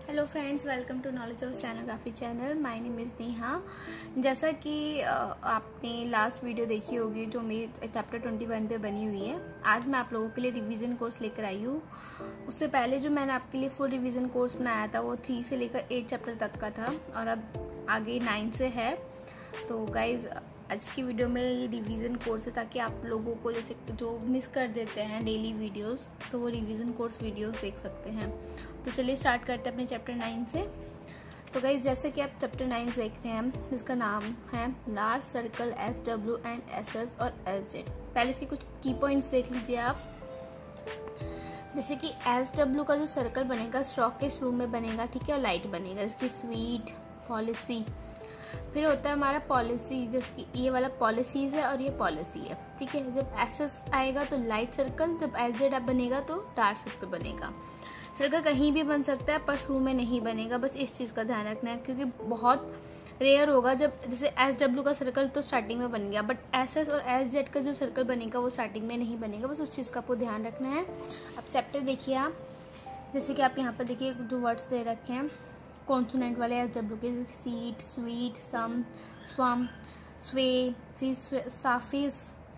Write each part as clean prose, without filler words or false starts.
Hello friends, welcome to knowledge of stenography channel. My name is Neha. जैसा कि आपने last video देखी होगी जो मेरी चैप्टर 21 पे बनी हुई है, आज मैं आप लोगों के लिए रिवीजन कोर्स लेकर आई हूँ। उससे पहले जो मैंने आपके लिए फुल रिवीजन कोर्स बनाया था वो 3 से लेकर 8 चैप्टर तक का था और अब आगे 9 से है। तो गाइज आज की वीडियो में ये रिवीजन कोर्स है ताकि आप लोगों को जैसे जो मिस कर देते हैं डेली वीडियोस तो वो रिवीजन कोर्स वीडियोस देख सकते हैं। तो चलिए स्टार्ट करते हैं अपने चैप्टर 9 से। तो गाइज जैसे कि आप चैप्टर 9 देख रहे हैं, जिसका नाम है large circle SW and SS और SZ। पहले इसके कुछ की पॉइंट्स देख लीजिए आप। जैसे कि SW का जो सर्कल बनेगा स्ट्रोक के शुरू में बनेगा, ठीक है, और लाइट बनेगा, इसकी स्वीट पॉलिसी। फिर होता है हमारा पॉलिसी, जैसे कि ये वाला पॉलिसीज है और ये पॉलिसी है, ठीक है। जब SS आएगा तो लाइट सर्कल, जब SZ बनेगा तो डार्क सर्कल बनेगा। सर्कल कहीं भी बन सकता है पर शुरू में नहीं बनेगा, बस इस चीज़ का ध्यान रखना है क्योंकि बहुत रेयर होगा जब जैसे SW का सर्कल तो स्टार्टिंग में बन गया, बट SS और SZ का जो सर्कल बनेगा वो स्टार्टिंग में नहीं बनेगा, बस उस चीज़ का आपको ध्यान रखना है। अब चैप्टर देखिए आप, जैसे कि आप यहाँ पर देखिए जो वर्ड्स दे रखे हैं कॉन्सोनेंट वाले SW के, सीट, स्वीट, सम, स्वम, स्वे, फिश, साफिस,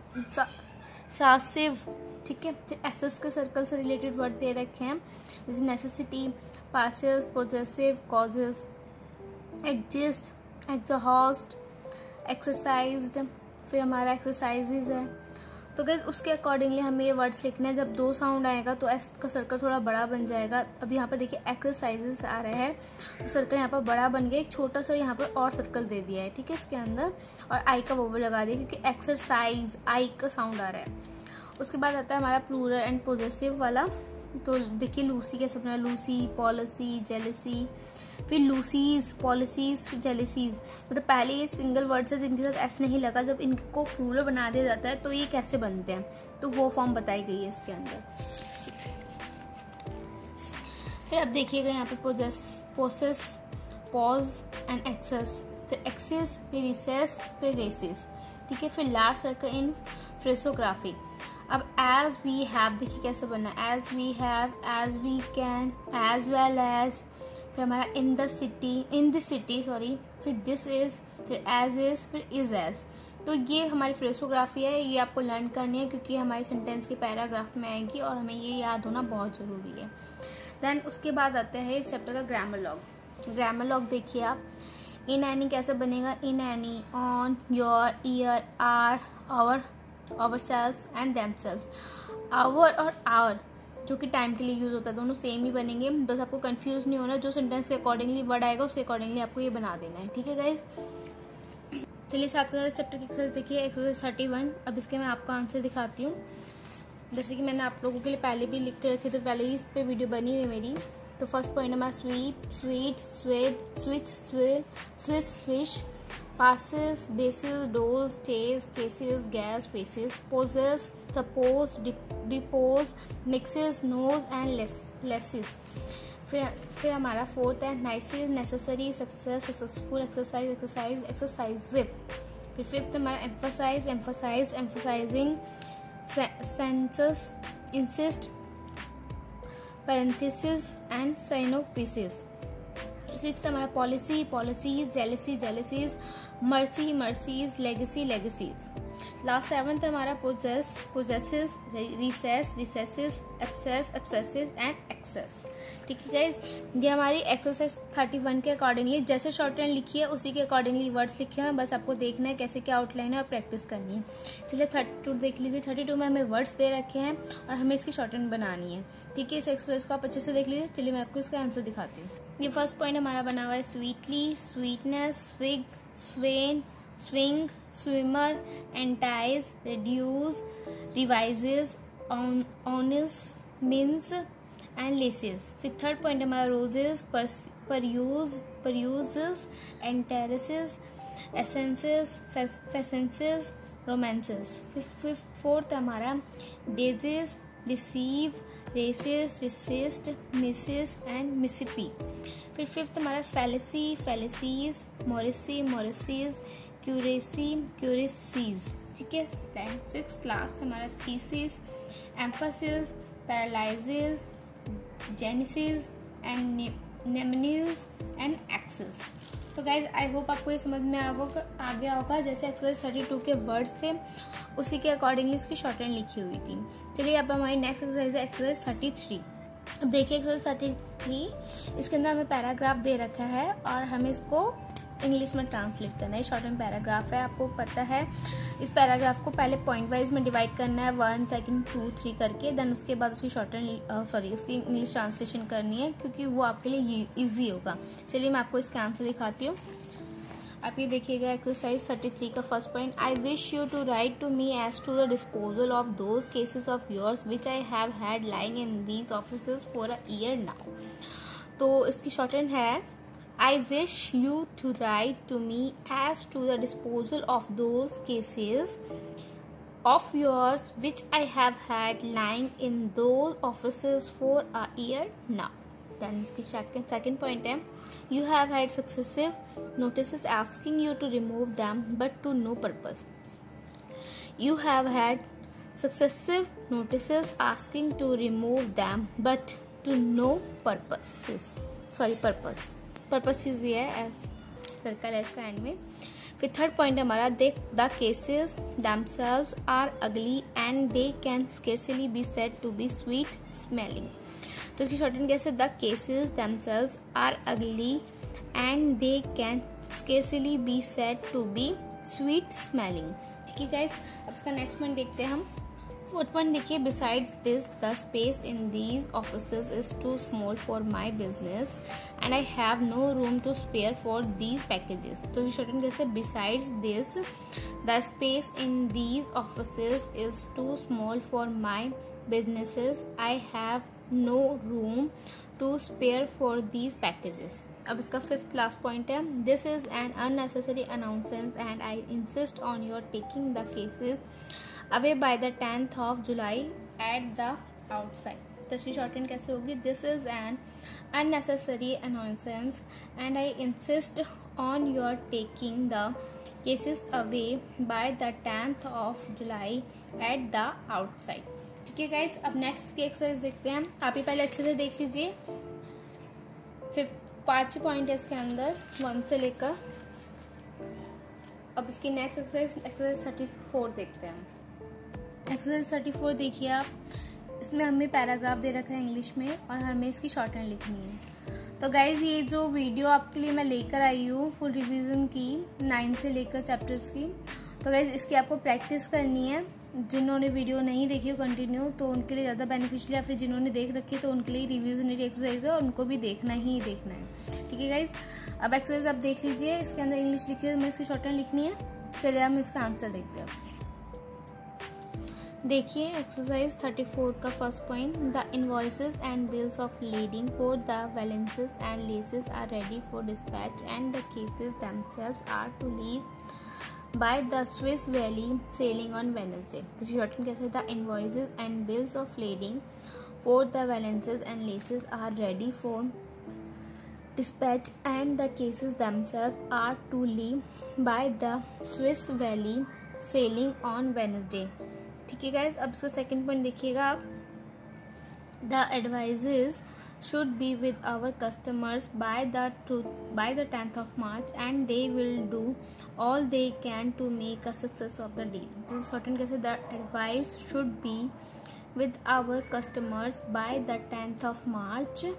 सासिव, ठीक है। फिर SS के सर्कल से रिलेटेड वर्ड दे रखे हैं जैसे necessity, passes, possessive, causes, exist, exhaust, exercised. फिर हमारा एक्सरसाइजेज है। तो गाइस उसके अकॉर्डिंगली हमें ये वर्ड्स लिखने हैं। जब 2 साउंड आएगा तो S का सर्कल थोड़ा बड़ा बन जाएगा। अब यहाँ पर देखिए एक्सरसाइजेस आ रहे हैं तो सर्कल यहाँ पर बड़ा बन गया, एक छोटा सा यहाँ पर और सर्कल दे दिया है, ठीक है, इसके अंदर, और आई का वो लगा दिया क्योंकि एक्सरसाइज आई का साउंड आ रहा है। उसके बाद आता है हमारा प्लूरल एंड पोजेसिव वाला। तो देखिए लूसी कैसे बना, लूसी, पॉलिसी, जेलसी, फिर लूसीज, पॉलिसीज, फिर जेलिसीज। मतलब पहले ये सिंगल वर्ड्स है जिनके साथ S नहीं लगा, जब इनको प्लूरल बना दिया जाता है तो ये कैसे बनते हैं, तो वो फॉर्म बताई गई है इसके अंदर। फिर अब देखिएगा यहाँ पे पोसेस, पॉज एंड एक्सेस, फिर एक्सेस, फिर रिसेस, फिर रेसिस, ठीक है। फिर लार्ज सर्कल इन फ्रेसोग्राफी। अब एज वी हैव देखिए कैसे बनना है, as we have, as we can, as well as, फिर हमारा इन द सिटी सॉरी, फिर दिस इज, फिर एज इज, फिर इज एज। तो ये हमारी फ्रेसोग्राफी है, ये आपको लर्न करनी है क्योंकि हमारी सेंटेंस के पैराग्राफ में आएगी और हमें ये याद होना बहुत ज़रूरी है। देन उसके बाद आते हैं इस चैप्टर का ग्रामर लॉग। ग्रामर लॉग देखिए आप, इन एनी कैसे बनेगा, in any, on, your, year, are, our, ourselves and themselves। Our और आवर जो कि टाइम के लिए यूज होता है दोनों सेम ही बनेंगे, बस आपको कंफ्यूज नहीं होना, जो सेंटेंस के अकॉर्डिंगली वर्ड आएगा उसके अकॉर्डिंगली आपको ये बना देना है, ठीक है गाइज। चलिए साथ के चैप्टर की एक्सरसाइज देखिए, एक्सरसाइज 31। अब इसके मैं आपका आंसर दिखाती हूँ। जैसे कि मैंने आप लोगों के लिए पहले भी लिख के रखी, तो पहले ही इस पर वीडियो बनी हुई है मेरी। तो फर्स्ट पॉइंट हमारा sweep, sweet, sweat, switch, switch, swish, passes, bases, does, taste, cases, gas, faces, poses, suppose, depose, mixes, knows and lesses। फिर हमारा फोर्थ है nices, necessary, success, successful, exercise, exercise, exercisive। फिर फिफ्थ हमारा emphasize, emphasize, emphasizing, census, insist, parenthesis and synopsis। Six हमारा policy, policies, jealousy, jealousies, mercy, mercies, legacy, legacies. Last 7th हमारा possess, possesses, recess, recesses, abscess, abscesses and access, ठीक है guys. ये हमारी exercise 31 के accordingly जैसे shorthand लिखी है उसी के अकॉर्डिंगली वर्ड्स लिखे हैं, बस आपको देखना है कैसे क्या आउटलाइन है और प्रैक्टिस करनी है। चलिए 32 देख लीजिए। 32 में हमें वर्ड्स दे रखे हैं और हमें इसकी शॉर्टहैंड बनानी है, ठीक है। इस एक्सरसाइज को आप अच्छे से देख लीजिए। चलिए मैं आपको इसका आंसर दिखाती हूँ। ये फर्स्ट पॉइंट हमारा बना हुआ है sweetly, sweetness, swig, swain, swing, swimmer, entice, reduce, revises, onus, mince and laces. फिर थर्ड पॉइंट हमारा roses, peruses, entrances, essences, fesences, romances. फिर फोर्थ हमारा dazes, receive, races, resist, misses and Mississippi. फिर fifth हमारा फैलेसी, फैलेसीज, मोरिसी, मोरिसीज, क्यूरेसी, क्यूरेसीज, ठीक है। Then sixth last हमारा thesis, emphasis, paralysis, genesis and nemesis and access. तो गाइज आई होप आपको ये समझ में आ गया होगा। जैसे एक्सरसाइज 32 के वर्ड्स थे उसी के अकॉर्डिंगली उसकी शॉर्ट हैंड लिखी हुई थी। चलिए अब हमारी नेक्स्ट एक्सरसाइज है एक्सरसाइज 33। अब देखिए एक्सरसाइज 33, इसके अंदर हमें पैराग्राफ दे रखा है और हमें इसको इंग्लिश में ट्रांसलेट करना है। शॉर्ट हैंड पैराग्राफ है, आपको पता है। इस पैराग्राफ को पहले पॉइंट वाइज में डिवाइड करना है 1 2 2 3 करके, देन उसके बाद उसकी शॉर्ट हैंड उसकी इंग्लिश ट्रांसलेशन करनी है क्योंकि वो आपके लिए ईजी होगा। चलिए मैं आपको इसका आंसर दिखाती हूँ। आप ये देखिएगा एक्सरसाइज 33 का first point, I wish you to write to me as to the disposal of those cases of yours which I have had lying in these offices for a year now. तो इसकी shorthand है I wish you to write to me as to the disposal of those cases of yours which I have had lying in those offices for a year now. Then इसकी second point है, you have had successive notices asking you to remove them but to no purpose. You have had successive notices asking to remove them but to no purpose. Purpose चीज ये है, circle है इसका and में। फिर third point है हमारा, the cases themselves are ugly and they can scarcely be said to be sweet smelling. तो इसकी शॉर्ट हैंड कैसे, the cases themselves are ugly and they can scarcely be said to be sweet smelling. ठीक है guys, अब इसका next point देखते हैं हम। फोर्थ पॉइंट देखिए, besides this the space in these offices is too small for my business and I have no room to spare for these packages. तो shorthand कैसे, besides this the space in these offices is too small for my businesses I have no room to spare for these packages. अब इसका fifth last point है, this is an unnecessary announcement and I insist on your taking the cases away by the 10th of July at the outside। तो इसकी shorthand कैसे होगी, this is an unnecessary annoyance and I insist on your taking the cases away by the 10th of July at the outside। ठीक है guys, अब next की exercise देखते हैं। आप ही पहले अच्छे से देख लीजिए। 5 पॉइंट है इसके अंदर 1 से लेकर। अब इसकी नेक्स्ट एक्सरसाइज 34 देखते हैं। एक्सरसाइज 34 देखिए आप, इसमें हमें पैराग्राफ दे रखा है इंग्लिश में और हमें इसकी शॉर्ट हैंड लिखनी है। तो गाइज ये जो वीडियो आपके लिए मैं लेकर आई हूँ फुल रिवीजन की 9 से लेकर चैप्टर्स की, तो गाइज इसकी आपको प्रैक्टिस करनी है। जिन्होंने वीडियो नहीं देखी हो कंटिन्यू तो उनके लिए ज़्यादा बेनिफिशियल है, फिर जिन्होंने देख रखी है तो उनके लिए रिविजनरी एक्सरसाइज है और उनको भी देखना ही देखना है। ठीक है गाइज, अब एक्सरसाइज आप देख लीजिए, इसके अंदर इंग्लिश लिखी है, मैं इसकी शॉर्ट हैंड लिखनी है। चलिए हम इसका आंसर देखते हैं। देखिए एक्सरसाइज 34 का first point, the invoices and bills of leading for the valances and laces are ready for dispatch and the cases themselves are to leave by the Swiss valley sailing on Wednesday. तो shorthand कैसे, the invoices and bills of leading for the valances and laces are ready for dispatch and the cases themselves are to leave by the Swiss Valley sailing on Wednesday। ठीक है guys, अब इसका second point देखिएगा आप, the advises should be with our customers by the 10th of March and they will do all they can to make a success of the deal। तो shorthand कैसे, the advice should be with our customers by the 10th of March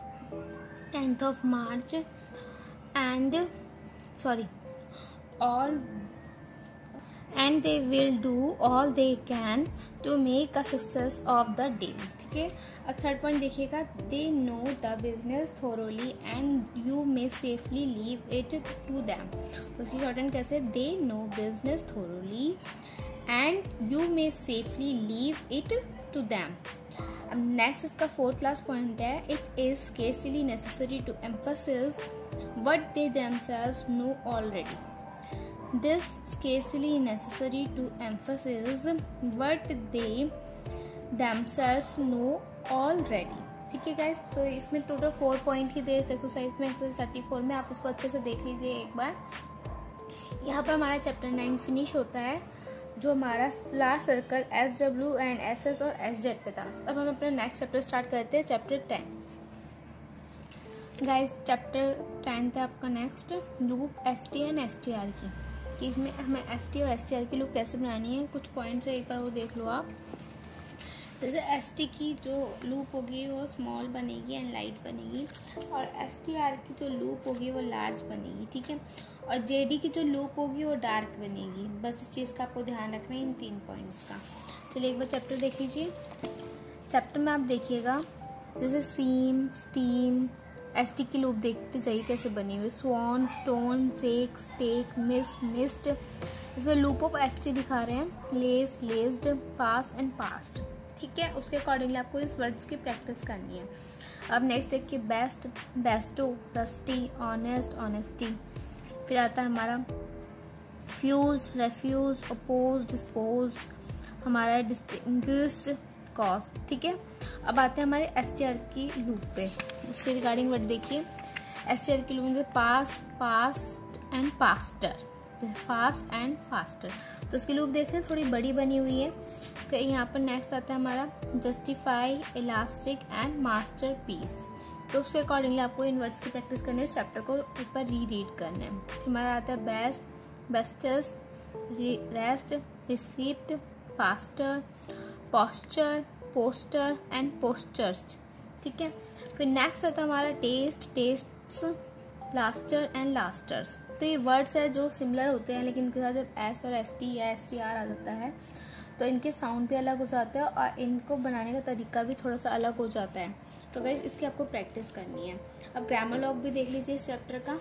and they will do all they can to make a success of the deal। ठीक है, अब third point देखिएगा, they know the business thoroughly and you may safely leave it to them। तो उसकी shorthand कैसे, they know business thoroughly and you may safely leave it to them। अब next इसका fourth last point है, it is scarcely necessary to emphasize what they themselves know already। This scarcely necessary to emphasize what they themselves know already। ठीक है guys, तो इसमें total 4 point ही दे इस exercise में, exercise 34 में। आप इसको अच्छे से देख लीजिए एक बार। यहाँ पर हमारा चैप्टर 9 फिनिश होता है, जो हमारा last circle SW and SS और SZ पे था। अब हम अपना नेक्स्ट चैप्टर स्टार्ट करते हैं, चैप्टर 10। गाइस चैप्टर 10 है आपका next, loop ST and STR की, कि इसमें हमें ST और STR की लूप कैसे बनानी है। कुछ पॉइंट्स है, एक बार वो देख लो आप। जैसे ST की जो लूप होगी वो स्मॉल बनेगी एंड लाइट बनेगी, और STR की जो लूप होगी वो लार्ज बनेगी, ठीक है। और JD की जो लूप होगी वो डार्क बनेगी। बस इस चीज़ का आपको ध्यान रखना है, इन 3 पॉइंट्स का। चलिए एक बार चैप्टर देख लीजिए। चैप्टर में आप देखिएगा जैसे सीम, स्टीम, ST की लूप देखते जाइए कैसे बनी हुई, swan, stone, sake, stake, mist. इसमें लूप ऑफ ST दिखा रहे हैं, lace, laced, pass and past, ठीक है। उसके अकॉर्डिंगली आपको इस वर्ड्स की प्रैक्टिस करनी है। अब नेक्स्ट देखिए best, bestow, rusty, honest, honesty. फिर आता है हमारा फ्यूज, रेफ्यूज, अपोज, डिस्पोज, हमारा डिस्टिंग्विश्ड, कॉस्ट, ठीक है। अब आते हैं हमारे STR की लूप पे। उसके रिगार्डिंग वर्ड देखिए। STR की लूप में pass, past and pastor, fast and faster. तो उसकी लूप देख रहे हैं थोड़ी बड़ी बनी हुई है। फिर यहाँ पर नेक्स्ट आता है हमारा justify, elastic and masterpiece. तो उसके अकॉर्डिंगली आपको इन वर्ड्स की प्रैक्टिस करनी है, इस चैप्टर को एक बार रीड करना है। फिर हमारा आता है best, bestest, rest, receipt, pastor, posture, poster and postures, ठीक है। फिर नेक्स्ट आता है हमारा test, tests, laster and lasters. तो ये वर्ड्स है जो सिमिलर होते हैं, लेकिन इनके साथ जब S और ST या STR आ जाता है तो इनके साउंड भी अलग हो जाते हैं और इनको बनाने का तरीका भी थोड़ा सा अलग हो जाता है। तो गाइस इसकी आपको प्रैक्टिस करनी है। अब ग्रामर लॉग भी देख लीजिए इस चैप्टर का।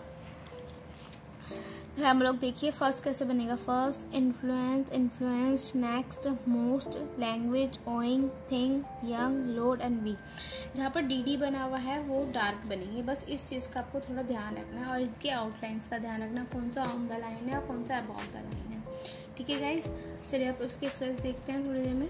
ग्रामर लॉग देखिए फर्स्ट कैसे बनेगा। First influence, influenced, next, most, language, owing, thing, young, load and we. जहाँ पर DD बना हुआ है वो डार्क बनेंगे। बस इस चीज़ का आपको थोड़ा ध्यान रखना है और इनके आउटलाइंस का ध्यान रखना, कौन सा ऑन द लाइन है और कौन सा अबाउट द लाइन है, ठीक है गाइस। चलिए आप उसकी एक्सरसाइज देखते हैं थोड़ी देर में।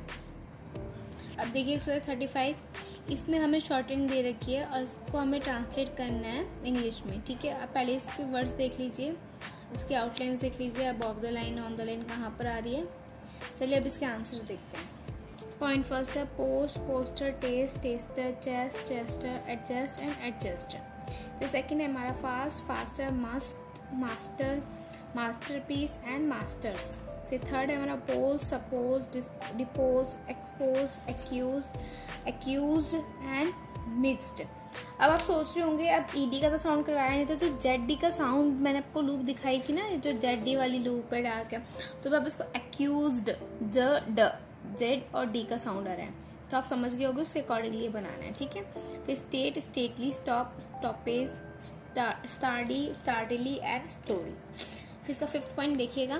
अब देखिए एक्सरसाइज 35, इसमें हमें शॉर्ट हैंड दे रखी है और इसको हमें ट्रांसलेट करना है इंग्लिश में, ठीक है। आप पहले इसके वर्ड्स देख लीजिए, इसके आउटलाइंस देख लीजिए, above the line, on the line कहाँ पर आ रही है। चलिए अब इसके आंसर देखते हैं। पॉइंट फर्स्ट है post, poster, test, tester, chest, chester, adjust and adjuster. फिर सेकंड है हमारा fast, faster, must, master, masterpiece and masters. फिर थर्ड है हमारा pose, suppose, depose, expose, accuse, accused and mixed. अब आप सोच रहे होंगे अब ED का तो साउंड करवाया नहीं था, जो ZD का साउंड मैंने आपको लूप दिखाई थी ना, जो ZD वाली लूप है डार्क है, तो अब इसको एक्यूज्ड, Z और D का साउंड आ रहा है, तो आप समझ गए होगे उसके अकॉर्डिंगली बनाना है, ठीक है। फिर state, stately, stop, stoppage, sturdy, startly and story. फिर इसका फिफ्थ पॉइंट देखिएगा।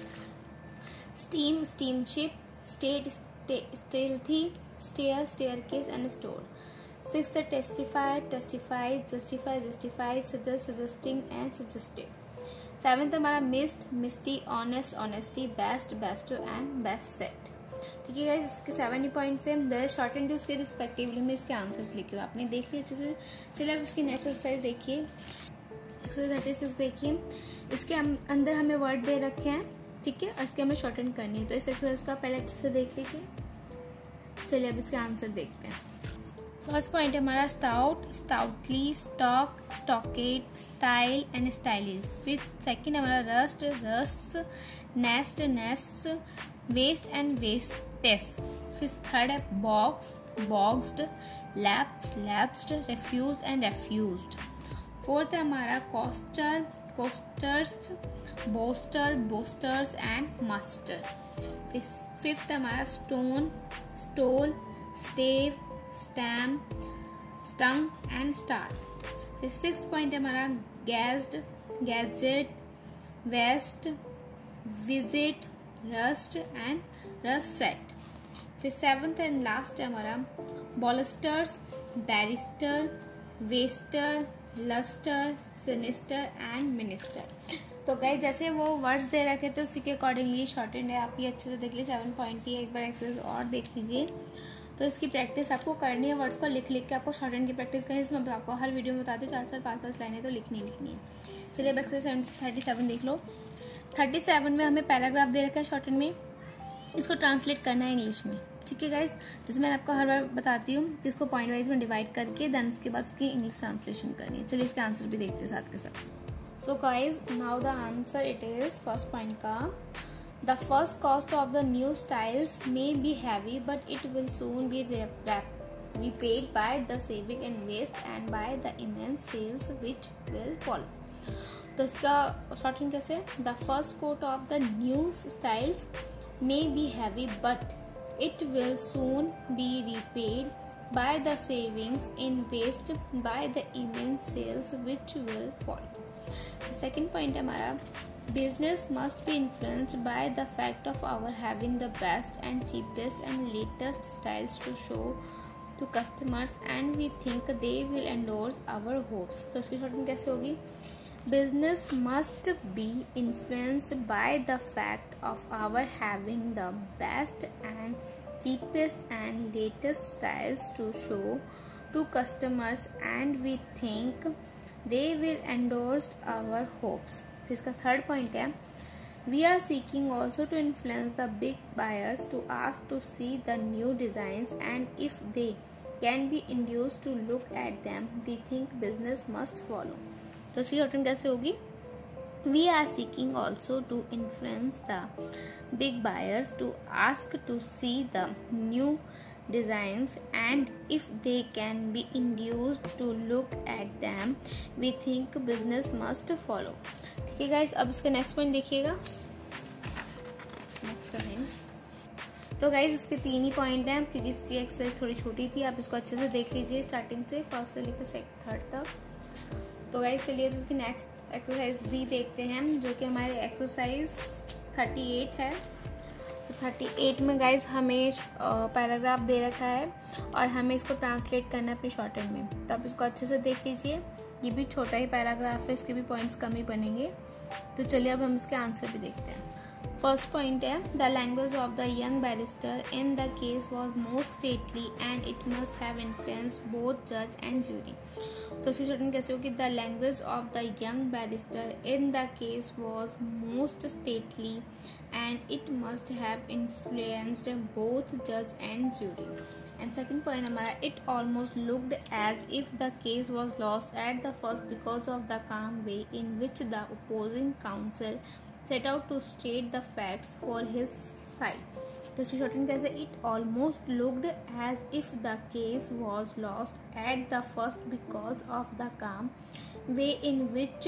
Steam, steamship, state, stealthy, stair, staircase and store. Sixth, testify, testifies, justify, justifies, suggest, suggesting and suggestive. Seventh हमारा mist, misty, honest, honesty, best, besto and best set, ठीक है guys. इसके 7 points हैं। There short and उसके respectively में इसके answers लिखे हुए आपने देख लिया अच्छे से। चलिए अब इसकी नेक्स्ट एक्सरसाइज देखिए। एक्सरसाइज 36 देखिए। इसके अंदर हमें वर्ड दे रखे हैं, ठीक है, और इसके हमें शॉर्ट एंड करनी है। तो इस एक्सरसाइज का पहले अच्छे से देख लीजिए। चलिए अब इसके आंसर देखते हैं। फर्स्ट पॉइंट है हमारा stout, stoutly, stock, stockade, style and stylish. फिर सेकंड है हमारा rust, rusts, nest, nests, waste and wastes. फिर थर्ड है box, boxed, lapse, lapsed, refuse and refused. Fourth है हमारा coaster, coasters, boaster, boasters and master. फिर फिफ्थ है हमारा stone, stole, stave, stem, stung and star. फिर सिक्स्थ पॉइंट है हमारा gassed, gadget, waste, visit, rust and russet. फिर seventh and last है हमारा bolsters, barrister, vester, lustre, sinister and minister. तो गाइस जैसे वो वर्ड्स दे रखे थे उसी के अकॉर्डिंगली शॉर्ट हैंड है, आप ये अच्छे से देख लीजिए। 7 पॉइंट की एक बार एक्सरसाइज और देख लीजिए। तो इसकी प्रैक्टिस आपको करनी है, वर्ड्स को लिख लिख के आपको शॉर्ट हैंड की प्रैक्टिस करनी है। इसमें आपको हर वीडियो में बताती हूँ 4-4, 5-5 लाइनें तो लिखनी है। चलिए अब एक्सरसाइज 37 देख लो। 37 में हमें पैराग्राफ दे रखा है शॉर्ट हैंड में, इसको ट्रांसलेट करना है इंग्लिश में, ठीक है गाइस, जैसे मैंने आपको हर बार बताती हूँ कि इसको पॉइंट वाइज में डिवाइड करके देन उसके बाद उसकी इंग्लिश ट्रांसलेशन करनी है। चलिए इसके आंसर भी देखते हैं साथ के साथ। So guys, now the answer it is first point का, the first cost of the new styles may be heavy but it will soon be repaid by the saving in waste and by the immense sales which will follow। तो इसका shortcut कैसे, the first coat of the new styles may be heavy but it will soon be repaid by the savings in waste by the immense sales which will follow। The second point है हमारा, business must be influenced by the fact of our having the best and cheapest and latest styles to show to customers and we think they will endorse our hopes। तो इसकी shortcut कैसे होगी, business must be influenced by the fact of our having the best and cheapest and latest styles to show to customers and we think they will endorse our hopes। फिर इसका third point है, we are seeking also to influence the big buyers to ask to see the new designs and if they can be induced to look at them we think business must follow। तो इसकी shortcut कैसे होगी, we are seeking also to influence the big buyers to ask to see the new designs and if they can be induced to look at them we think business must follow। ठीक है guys, अब इसका next point देखिएगा। Next point तो guys इसके 3 ही point हैं क्योंकि इसकी एक्सरसाइज थोड़ी छोटी थी, आप इसको अच्छे से देख लीजिए स्टार्टिंग से फर्स्ट से लेकर थर्ड तक। तो गाइस चलिए अब इसकी नेक्स्ट एक्सरसाइज भी देखते हैं जो कि हमारे एक्सरसाइज 38 है। तो 38 में गाइस हमें पैराग्राफ दे रखा है और हमें इसको ट्रांसलेट करना है अपनी शॉर्टहैंड में। तो आप इसको अच्छे से देख लीजिए, ये भी छोटा ही पैराग्राफ है, इसके भी पॉइंट्स कम ही बनेंगे। तो चलिए अब हम इसके आंसर भी देखते हैं। फर्स्ट पॉइंट है, the language of the young barrister in the case was most stately and it must have influenced both जज एंड ज्यूरी। तो इसकी शॉर्टकट कैसे होगी, the language of the young barrister in the case was most stately and it must have influenced both judge and jury। And second point हमारा, it almost looked as if the case was lost at the first because of the calm way in which the opposing counsel set out to state the facts for his side। तो इसकी shortcut कैसे, it almost looked as if the case was lost at the first because of the calm way in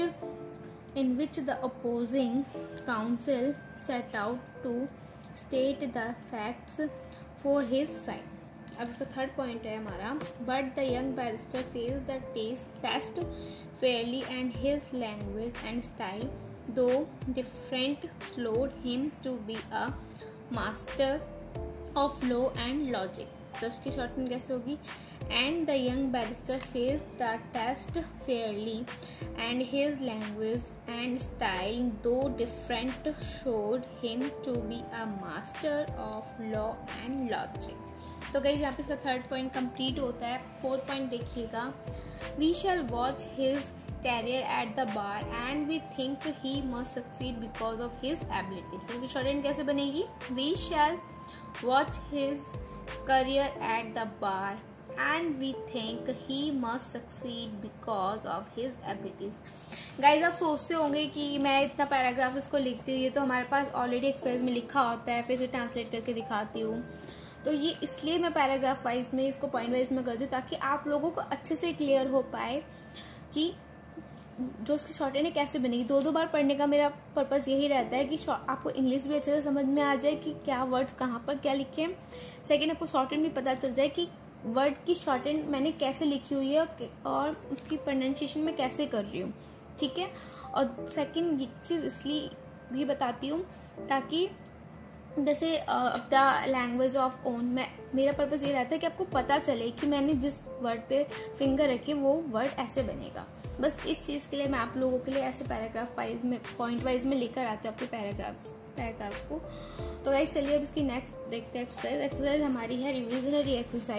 which the opposing counsel set out to state the facts for his side। अब इसका third point है हमारा, but the young barrister face the test fairly and his language and style though different slowed him to be a master of law and logic। तो उसकी shortcut कैसे होगी, and the young barrister faced the test fairly and his language and style though different showed him to be a master of law and logic। तो guys यहाँ पे इसका third point complete होता है। फोर्थ पॉइंट देखिएगा, we shall watch his career at the bar and we think he must succeed because of his ability। तो इसकी shortcut कैसे बनेगी, we shall watch his career at the bar and we think he must succeed because of his abilities। Guys आप सोचते होंगे कि मैं इतना पैराग्राफ इसको लिखती हूँ, ये तो हमारे पास ऑलरेडी एक्सरसाइज में लिखा होता है, फिर से ट्रांसलेट करके दिखाती हूँ। तो ये इसलिए मैं पैराग्राफ वाइज में इसको पॉइंट वाइज में करती हूँ ताकि आप लोगों को अच्छे से क्लियर हो पाए कि जो उसकी शॉर्टहैंड है कैसे बनेगी। 2 बार पढ़ने का मेरा पर्पस यही रहता है कि आपको इंग्लिश भी अच्छे से समझ में आ जाए कि क्या वर्ड्स कहाँ पर क्या लिखे हैं। सेकेंड, आपको शॉर्टहैंड भी पता चल जाए कि वर्ड की शॉर्टहैंड मैंने कैसे लिखी हुई है और उसकी प्रोनाउंसिएशन में कैसे कर रही हूँ, ठीक है। और सेकेंड ये चीज़ इसलिए भी बताती हूँ ताकि जैसे द लैंग्वेज ऑफ ओन मेरा पर्पस ये रहता है कि आपको पता चले कि मैंने जिस वर्ड पे फिंगर रखी वो वर्ड ऐसे बनेगा। बस इस चीज़ के लिए मैं आप लोगों के लिए ऐसे पैराग्राफ वाइज में पॉइंट वाइज में लेकर आती हूँ आपके पैराग्राफ्स को। तो गाइस चलिए अब इसकी नेक्स्ट देखते हैं एक्सरसाइज हमारी है रिविजनरी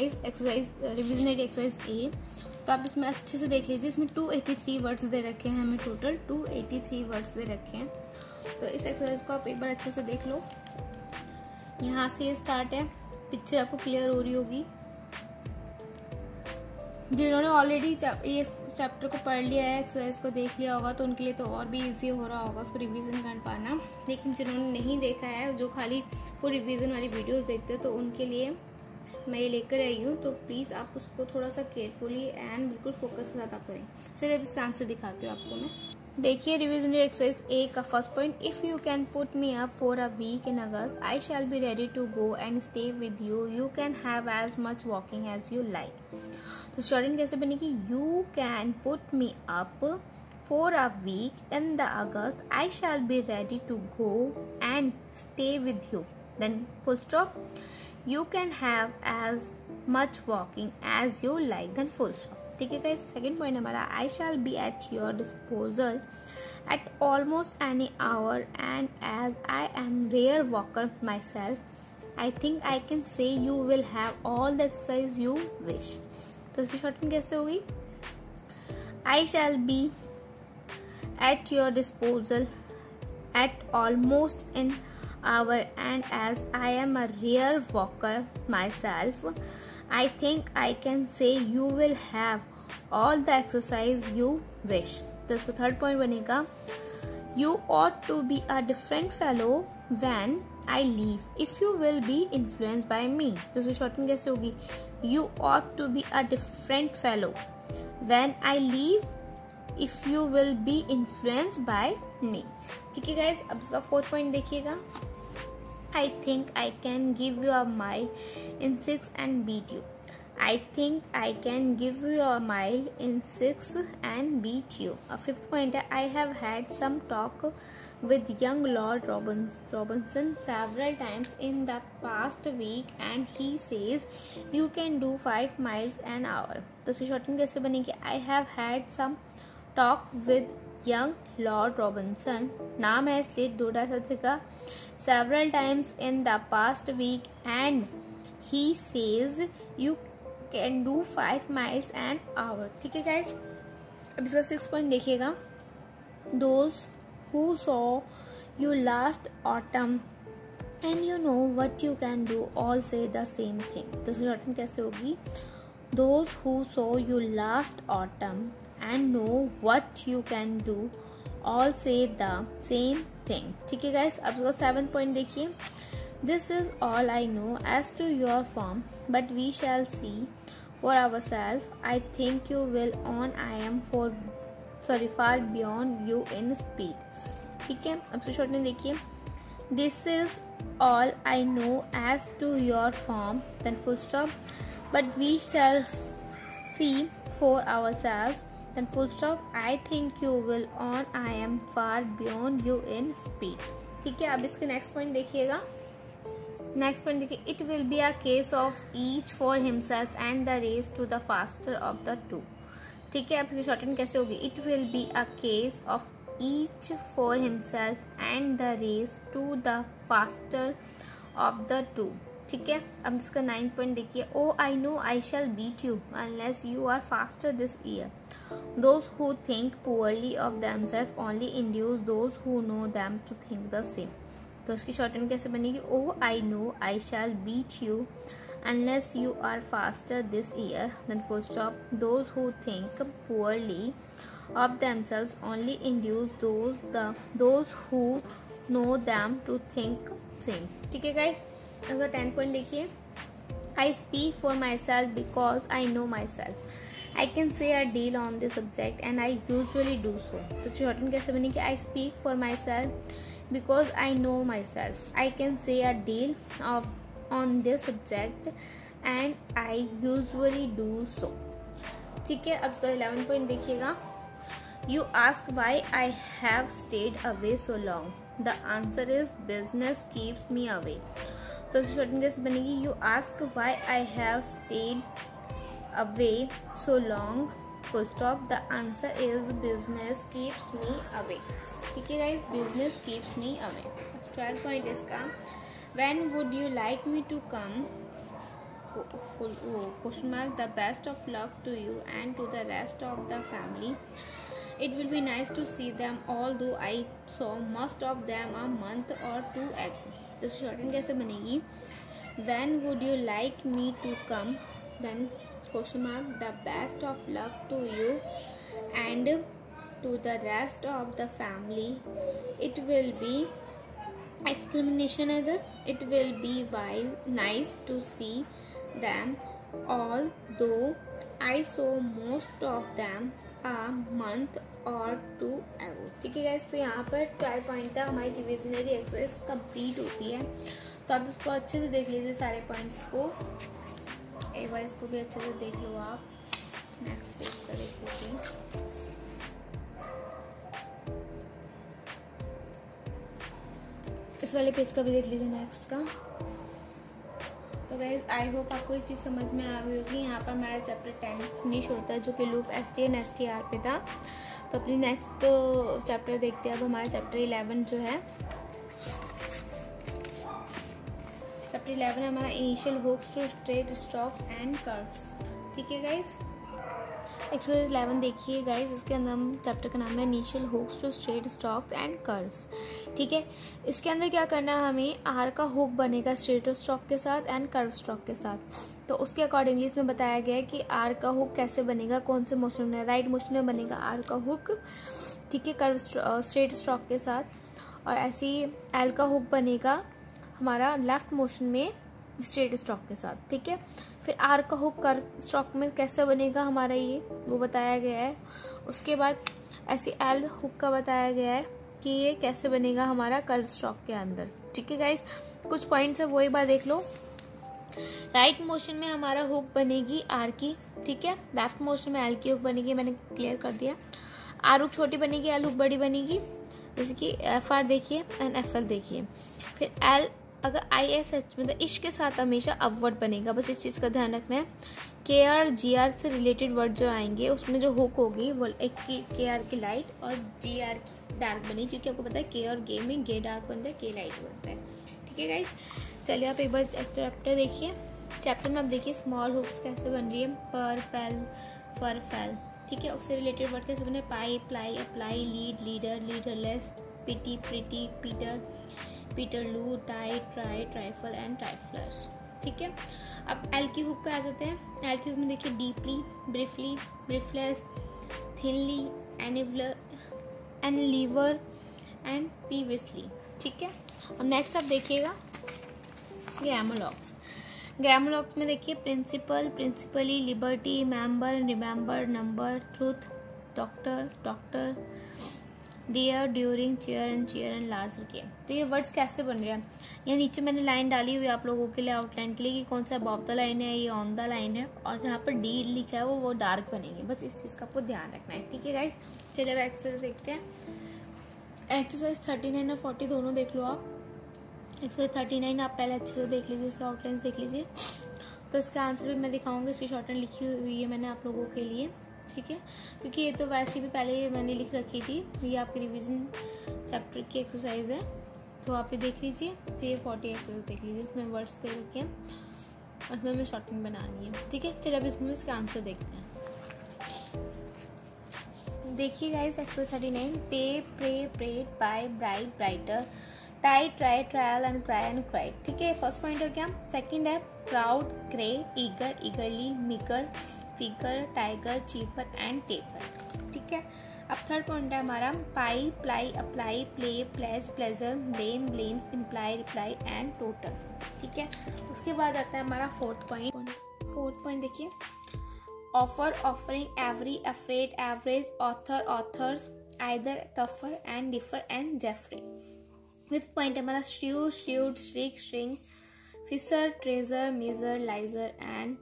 एक्सरसाइज ए। तो आप इसमें अच्छे से देख लीजिए, इसमें 283 वर्ड्स दे रखे हैं, हमें टोटल 283 वर्ड्स दे रखे हैं। तो इस एक्सरसाइज को आप एक बार अच्छे से देख लो। यहाँ से स्टार्ट है, पिक्चर आपको क्लियर हो रही होगी। जिन्होंने ऑलरेडी ये चैप्टर को पढ़ लिया है, एक्सरसाइज को देख लिया होगा, तो उनके लिए तो और भी इजी हो रहा होगा उसको रिवीजन कर पाना। लेकिन जिन्होंने नहीं देखा है, जो खाली वो रिवीजन वाली वीडियोस देखते हैं, तो उनके लिए मैं ये लेकर आई हूँ। तो प्लीज़ आप उसको थोड़ा सा केयरफुली एंड बिल्कुल फोकस के साथ आप करें। चलिए अब इसका आंसर दिखाती हूँ आपको मैं। देखिए रिवीजन एक्सरसाइज ए का first point, if you can put me up for a week in August I shall be ready to go and stay with you, you can have as much walking as you like. तो starting कैसे बनेगी, you can put me up for a week in the August I shall be ready to go and stay with you, then full stop, you can have as much walking as you like, then full stop। ठीक है guys, second point हमारा, I shall be at your disposal at almost any hour and as I am rare walker myself I think I can say you will have all the exercise you wish. तो इसकी shortcut कैसे होगी, I shall be at your disposal at almost in hour and as I am a rare walker myself I think I can say you will have all the exercise you wish। तो इसका third point बनेगा, you ought to be a different fellow when I leave if you will be influenced by me। तो इसकी shortcut कैसे होगी, you ought to be a different fellow when I leave if you will be influenced by me। ठीक है guys, अब इसका fourth point देखिएगा, I think I can give you a mile in 6 and beat you। I think I can give you a mile in 6 and beat you। A fifth point है, I have had some talk with young Lord Robinson several times in the past week and he says you can do 5 miles an hour। तो इसकी shortcut कैसे बनेगी, I have had some talk with young Lord Robinson, नाम है इसलिए डोडा सत्य का, several times in the past week and he says you can do 5 miles an hour। ठीक है गाइस, अब इसका 6 पॉइंट देखिएगा, those who saw you last autumn and you know what you can do all say the same thing। तो shortcut कैसे होगी, those who saw you last autumn and know what you can do all say the same thing। ठीक है guys, अब इसका 7th point देखिए, this is all I know as to your firm but we shall see for ourselves I think you will on I am far beyond you in speed। ठीक है, अब से short में देखिए, this is all I know as to your firm then full stop but we shall see for ourselves then full stop I think you will on I am far beyond you in speed। ठीक है, अब इसके next point देखिएगा, next point देखिए, it will be a case of each for himself and the race to the faster of the two. ठीक है, अब इसकी शॉर्टकट कैसे होगी, it will be a case of each for himself and the race to the faster of the two. ठीक है, अब इसका 9th पॉइंट देखिए, O I know I shall beat you unless you are faster this year. Those who think poorly of themselves only induce those who know them to think the same। तो इसकी shortcut कैसे बनेगी, O I know I shall beat you unless you are faster this year then full stop those who think poorly of themselves only induce those who know them to think same। ठीक है guys, अगर 10th point देखिए, I speak for myself because I know myself I can say a deal on this subject and I usually do so। तो shortcut कैसे बनेगी, I speak for myself because I know myself I can say a deal on this subject and I usually do so। ठीक है, अब इसका 11th point देखिएगा, you ask why I have stayed away so long the answer is business keeps me away। तो shortcut कैसे बनेगी, you ask why I have stayed away so long full stop the answer is business keeps me away। ठीक है guys, business keeps me away। 12th point इसका, when would you like me to come question mark the best of luck to you and to the rest of the family it will be nice to see them although I saw most of them a month or two ago। तो shortcut कैसे बनेगी, when would you like me to come, then question mark, the best of luck to you and to the rest of the family, it will be exclamation है the, it will be nice to see them although I saw most of them a month or two ago। ठीक है guys, तो यहाँ पर 12 point तक हमारी डिविजनरी exercise complete होती है। तो आप इसको अच्छे से देख लीजिए, सारे पॉइंट्स को एक बार इसको भी अच्छे से देख लो आप। नेक्स्ट पेज पर देख लीजिए। इस वाले पेज का भी देख लीजिए, नेक्स्ट का। तो गाइस आई होप आपको ये चीज़ समझ में आ गई होगी। यहाँ पर हमारा चैप्टर 10 फिनिश होता है, जो कि लूप ST एंड STR पे था। तो अपनी नेक्स्ट चैप्टर देखते हैं। अब हमारा चैप्टर 11 जो है, चैप्टर 11 हमारा initial hooks to straight strokes and curves. ठीक है गाइस, एक्सरसाइज 11 देखिए गाइस, इसके अंदर हम चैप्टर का नाम है initial hooks to straight strokes and curves. ठीक है, इसके अंदर क्या करना है, हमें आर का हुक बनेगा स्ट्रेट स्ट्रोक के साथ एंड कर्व स्ट्रोक के साथ। तो उसके अकॉर्डिंगली इसमें बताया गया है कि आर का हुक कैसे बनेगा, कौन से मोशन में, राइट मोशन में बनेगा आर का हुक। ठीक है, कर्व स्ट्रेट स्ट्रोक के साथ, और ऐसे ही एल का हुक बनेगा हमारा लेफ्ट मोशन में स्ट्रेट स्ट्रोक के साथ। ठीक है, फिर आर का हुक कर्व स्ट्रोक में कैसे बनेगा हमारा, ये वो बताया गया है। उसके बाद ऐसे एल हुक का बताया गया है कि ये कैसे बनेगा हमारा कर्व स्ट्रोक के अंदर। ठीक है गाइस, कुछ पॉइंट्स है वो एक बार देख लो। राइट मोशन में हमारा हुक बनेगी आर की। ठीक है, लेफ्ट मोशन में एल की हुक बनेगी, मैंने क्लियर कर दिया। आर हुक छोटी बनेगी, एल हुक बड़ी बनेगी, जैसे कि FR देखिए एंड FL देखिए। फिर एल अगर ISH मतलब इश के साथ हमेशा अपवर्ड बनेगा, बस इस चीज़ का ध्यान रखना है। KR GR से रिलेटेड वर्ड जो आएंगे उसमें जो हुक होगी वो एक KR की लाइट और GR की डार्क बनेगी, क्योंकि आपको पता है K और G में G डार्क बनता है, K लाइट बनता है। ठीक है गाइस, चलिए आप एक बार चैप्टर देखिए। चैप्टर में आप देखिए स्मॉल हुक्स कैसे बन रही है, पर, पेल, फर, फेल। ठीक है, उससे रिलेटेड वर्ड कैसे बने, pie, ply, apply, lead, leader, leaderless, pity, pretty, Peter, Peterloo, tie, try, trifle and triflers. ठीक है, अब एल की हुक पे आ जाते हैं। एल की हुक में देखिए deeply, briefly, briefless, thinly, enliven and peevishly. ठीक है, अब नेक्स्ट आप देखिएगा ग्रामोलॉग्स। ग्रामोलॉग्स में देखिए principal, principally, liberty, member, remember, number, truth, doctor, doctor, dear, during, chair and larger game. तो ये वर्ड्स कैसे बन रहे हैं, यहाँ नीचे मैंने लाइन डाली हुई है आप लोगों के लिए आउटलाइन के लिए कि कौन सा अबव द लाइन है, ये ऑन द लाइन है, और जहाँ पर डी लिखा है वो डार्क बनेंगे। बस इस चीज़ का आपको ध्यान रखना है। ठीक है गाइस, चलिए अब एक्सरसाइज देखते हैं। एक्सरसाइज 39 और 40 दोनों देख लो आप। एक्सरसाइज 39 आप पहले अच्छे से देख लीजिए, इसका आउटलाइन देख लीजिए। तो इसका आंसर भी मैं दिखाऊंगी, इसकी शॉर्टहैंड लिखी हुई है मैंने आप लोगों के लिए। ठीक है, क्योंकि ये तो वैसे भी पहले मैंने लिख रखी थी, ये आपकी रिवीजन चैप्टर की एक्सरसाइज है, तो आप ये देख लीजिए। फिर ये 40 एक्सरसाइज देख लीजिए, इसमें वर्ड्स दे रखे हैं, उसमें हमें शॉर्टहैंड बनानी है। ठीक है, चलिए अब इसमें इसका आंसर देखते हैं। देखिए guys, exercise 39, pay, pray, prayed, buy, bright, brighter, tie, try, trial and cry and cried. ठीक है, फर्स्ट पॉइंट हो गया। सेकंड है proud, grey, eager, eagerly, meeker, figure, tiger, cheaper and taper. ठीक है, अब थर्ड पॉइंट है हमारा pie, ply, apply, play, pledge, pleasure, blame, blames, imply, reply and total. ठीक है, उसके बाद आता है हमारा फोर्थ पॉइंट। फोर्थ पॉइंट देखिए, offer, offering, every, afraid, average, author, authors, either, tougher and differ and Jeffrey. Fifth point है हमारा shrew, shrewd, shriek, shrink, fisher, treasure, measure, leisure and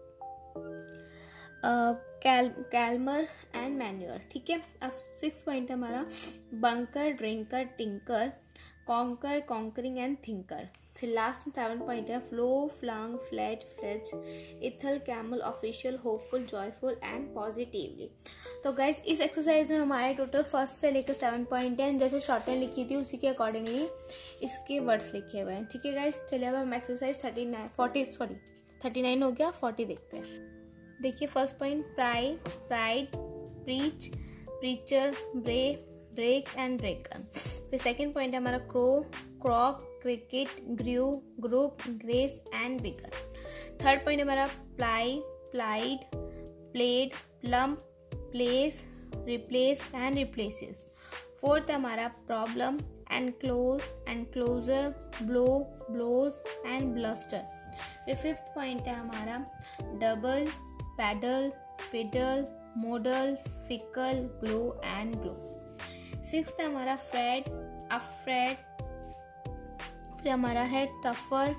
calmer and manure. ठीक है, अब six point है हमारा bunker, drinker, tinker, conquer, conquering and thinker. फिर last 7 point है flow, flung, flat, fledge, ethyl, camel, official, hopeful, joyful and positively. तो guys इस exercise में हमारे टोटल फर्स्ट से लेकर 7 पॉइंट हैं, जैसे शॉर्टहैंड लिखी थी उसी के अकॉर्डिंगली इसके वर्ड्स लिखे हुए हैं। ठीक है गाइस, चलिए अब हम एक्सरसाइज 39 हो गया, 40 देखते हैं। देखिए first point pride, pride, preach, preacher, bray, break and bracken. फिर सेकंड पॉइंट है हमारा crow, crock, cricket, grew, group, grace and bigger. Third point है हमारा ply, plied, played, plum, place, replace and replaces. Fourth है हमारा problem, enclose, enclosure, blow, blows and bluster. फिर fifth point है हमारा double, paddle, fiddle, model, fickle, glow and glow. Sixth है हमारा Fred, afraid. फिर हमारा है tougher,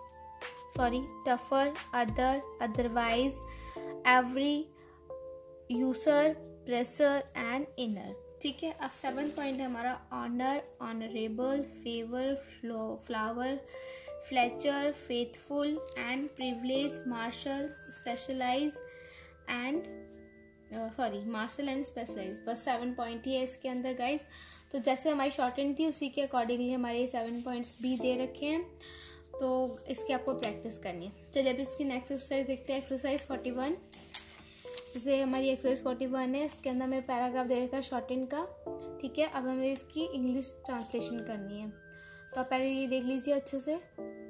other, otherwise, every, user, presser and inner. ठीक है, अब सेवन पॉइंट है हमारा honour, honourable, favour, flower, Fletcher, faithful and privilege, marshal, specialise and marshal and specialise. बस 7 पॉइंट ही है इसके अंदर गाइज। तो जैसे हमारी शॉर्टेंड थी उसी के अकॉर्डिंगली हमारे 7 पॉइंट्स भी दे रखे हैं, तो इसकी आपको प्रैक्टिस करनी है। चलिए अब इसकी नेक्स्ट एक्सरसाइज देखते हैं। एक्सरसाइज 41, जैसे हमारी एक्सरसाइज 41 है, इसके अंदर हमें पैराग्राफ दे रखा है शॉर्टेंड का। ठीक है, अब हमें इसकी इंग्लिश ट्रांसलेशन करनी है। तो आप पहले ये देख लीजिए अच्छे से,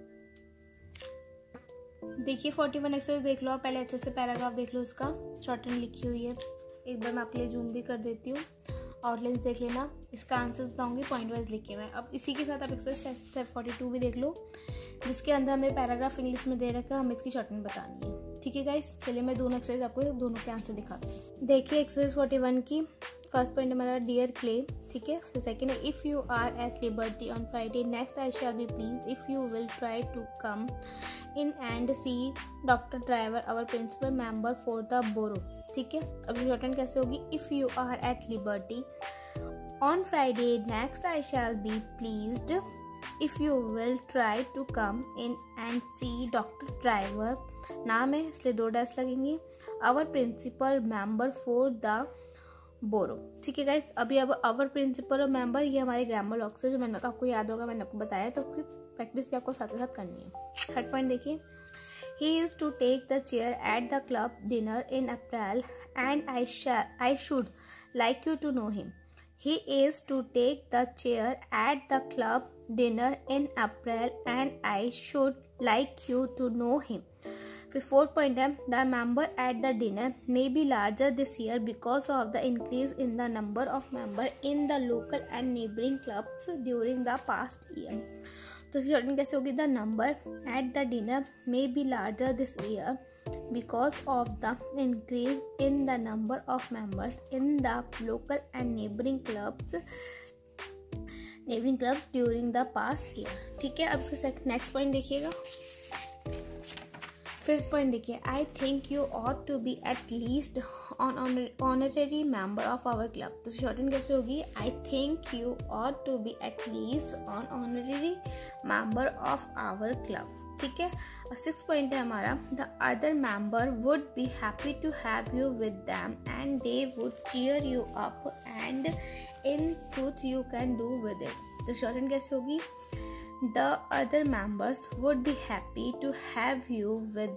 देखिए 41 एक्सरसाइज देख लो आप पहले अच्छे से, पैराग्राफ देख लो, उसका शॉर्टेंड लिखी हुई है। एक बार मैं आपके लिए जूम भी कर देती हूँ, आउटलाइंस देख लेना, इसका आंसर्स बताऊंगी पॉइंट वाइज लिखे हुए हैं। अब इसी के साथ आप एक्सरसाइज 42 भी देख लो, जिसके अंदर हमें पैराग्राफ इंग्लिश में दे रखा है, हमें इसकी शॉर्टेंड बतानी है। ठीक है गाइस, चलिए मैं दोनों एक्सरसाइज आपको दोनों के आंसर दिखाती हूँ। देखिए एक्सरसाइज 41 की फर्स्ट पॉइंट हमारा डियर क्ले। ठीक है, फिर सेकंड है if you are at liberty on Friday next I shall be please if you will try to come in and see doctor driver our principal member for the borough. ठीक है, अब shortened कैसे होगी, if you are at liberty on Friday next I shall be pleased if you will try to come in and see doctor driver, नाम है इसलिए 2 dash लगेंगे, our principal member for the borough. ठीक है guys, अभी अब our principal और member ये हमारे ग्रामर लॉक्स है, जो मैंने आपको याद होगा, मैंने आपको बताया, तो फिर प्रैक्टिस भी आपको साथ ही साथ करनी है। थर्ड पॉइंट देखिए, he is to take the chair at the club dinner in April and I should like you to know him. He is to take the chair at the club dinner in April and I should like you to know him. फिर fourth point है the member at the dinner may be larger this year because of the increase in the number of member in the local and neighbouring clubs during the past year. तो shortened कैसे होगी, the number at the dinner may be larger this year because of the increase in the number of members in the local and neighbouring clubs during the past year. ठीक है, अब इसका next point देखिएगा। Fifth point देखिए, I think you ought to be at least honorary member of our club. तो shortened कैसे होगी, I think you ought to be at least honorary member of our club. ठीक है, और 6 point है हमारा the other member would be happy to have you with them and they would cheer you up and in truth you can do with it. तो shortened कैसे होगी, the other members would be happy to have you with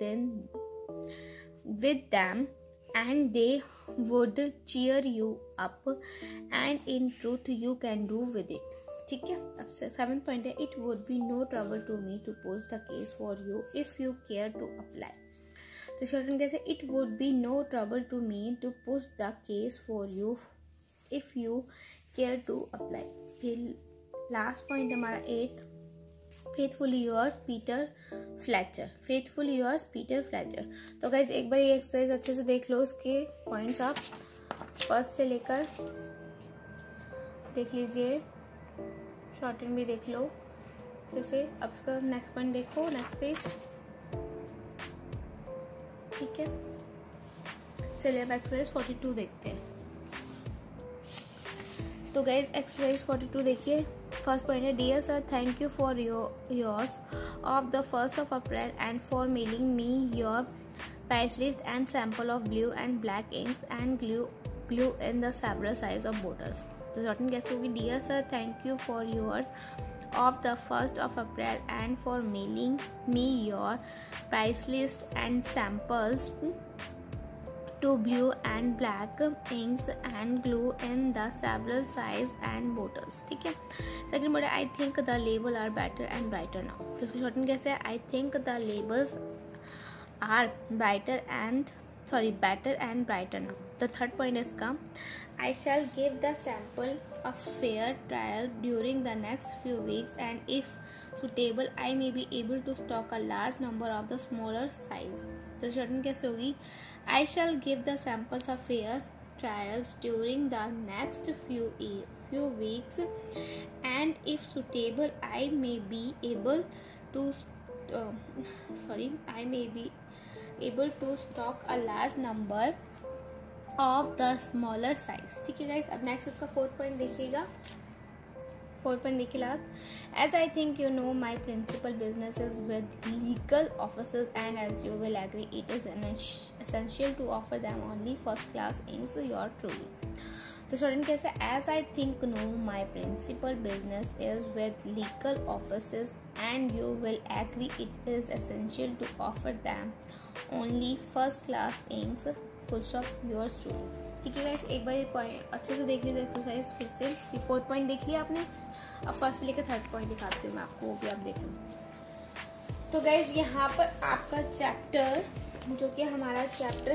them and they would cheer you up and in truth you can do with it। ठीक है, अब 7th point है it would be no trouble to me to post the case for you if you care to apply। तो shortened कैसे, it would be no trouble to me to post the case for you if you care to apply। फिर last point हमारा 8th, faithfully yours Peter Fletcher. Faithfully yours Peter Fletcher. तो guys एक बार ये exercise अच्छे से देख लो, उसके पॉइंट्स आप फर्स्ट से लेकर देख लीजिए, शॉर्टेंड भी देख लो अच्छे से। अब इसका नेक्स्ट पॉइंट देखो, नेक्स्ट पेज। ठीक है, चलिए अब एक्सरसाइज 42 देखते हैं। तो गाइज एक्सरसाइज 42 देखिए, फर्स्ट पॉइंट है dear sir thank you for yours of the 1st of April and for mailing me your price list and sample of blue and black inks and glue in the several size of bottles। तो shortened कैसे होगी, dear sir thank you for yours of the 1st of April and for mailing me your price list and samples to blue and black inks and glue in the several size and bottles. ठीक है. Second word है I think the label are better and brighter now. तो इसको shorten कैसे है? I think the labels are better and brighter now. The third point is इसका I shall give the sample a fair trial during the next few weeks, and if suitable I may be able to stock a large number of the smaller size. तो shorten कैसे होगी? I shall give the samples a fair trials during the next few weeks, and if suitable I may be able to stock a large number of the smaller size. ठीक है guys. अब next इसका fourth point देखिएगा. Fourth point देखिए last. As I think you know, my principal business is with legal offices, and as you will agree, it is essential to offer them only first class inks. Your truly. तो student कैसे? As I think no, my principal business is with legal offices, and you will agree, it is essential to offer them only first class inks. Full stop. Yours truly. ठीक है guys, एक बार ये point अच्छे से देख लीजिए exercise फिर से. ये फोर्थ पॉइंट देख लिया आपने. अब फर्स्ट से लेकर थर्ड पॉइंट दिखाती हूँ मैं आपको, वो भी आप देख लो. तो गाइस यहाँ पर आपका चैप्टर जो कि हमारा चैप्टर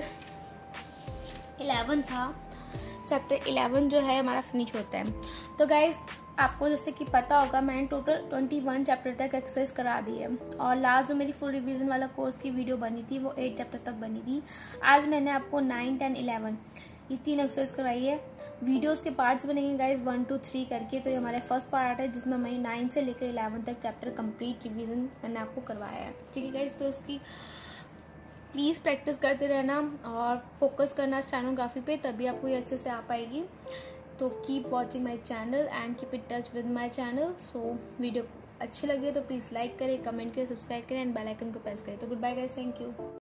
11 था, चैप्टर 11 जो है हमारा फिनिश होता है. तो गाइस आपको जैसे कि पता होगा मैंने टोटल 21 चैप्टर तक एक्सरसाइज करा दी है, और लास्ट जो मेरी फुल रिवीजन वाला कोर्स की वीडियो बनी थी वो 8 चैप्टर तक बनी थी. आज मैंने आपको 9, 10, 11 ये 3 एक्सरसाइज करवाई है. वीडियोस के पार्ट्स बनेंगे गाइज 1, 2, 3 करके. तो ये हमारे फर्स्ट पार्ट है जिसमें मैंने 9 से लेकर 11 तक चैप्टर कंप्लीट रिवीजन मैंने आपको करवाया है. ठीक है गाइज, तो इसकी प्लीज़ प्रैक्टिस करते रहना और फोकस करना स्टेनोग्राफी पे, तभी आपको ये अच्छे से आ पाएगी. तो keep watching my channel and keep it touch with my channel. So video अच्छी लगी तो प्लीज़ लाइक करें, कमेंट करें, सब्सक्राइब करें एंड बेल आइकन को प्रेस करें. तो good bye guys, thank you.